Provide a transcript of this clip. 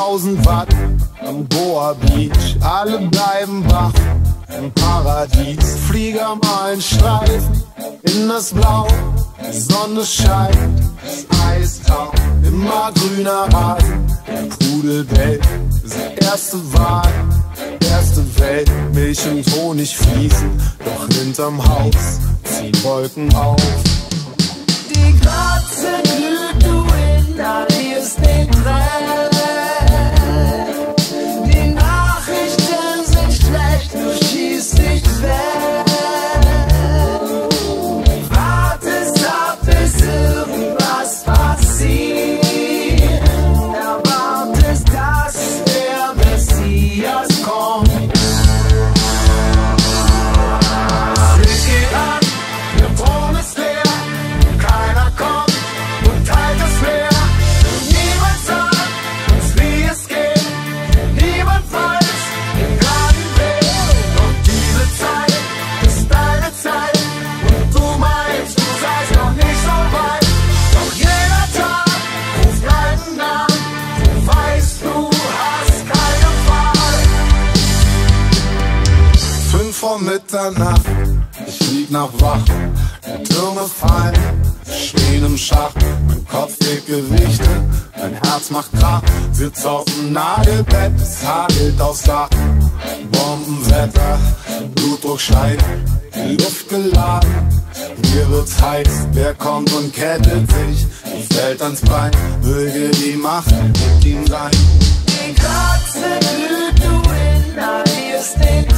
1000 Watt am Goa Beach, alle bleiben wach im Paradies. Flieger malen Streifen in das Blau, die Sonne scheint, das Eis taut, immer grüner Rasen, der Pudelwelt, die erste Wahl, erste Welt. Milch und Honig fließen, doch hinterm Haus ziehen Wolken auf. Die Glotze glüht, du inhalierst den Dreck. Die Nachrichten sind schlecht, du schießt nicht weg. Wartest ab, bis irgendwas passiert. Erwartest, dass der Messias kommt. Licht geht an, der Thron ist leer. Keiner kommt und teilt das Meer. Niemand sagt uns, wie es geht. Niemand weiß den geraden Weg. Doch diese Zeit ist deine Zeit. Und du meinst, du seist noch nicht so weit. Doch jeder Tag ruft deinen Namen. Du weißt, du hast keine Wahl. 5 vor Mitternacht, ich flieg nach Wach, die Türme fallen, stehen im Schach, mein Kopf wiegt Gewichte, mein Herz macht Krach, sitz auf dem Nagelbett, es hagelt aufs Dach, Bombenwetter, Blutdruck steigt, die Luft geladen, mir wird's heiß, wer kommt und kettet sich, die Welt ans Bein, möge die Macht mit ihm sein. Die Glotze glüht, du inhalierst den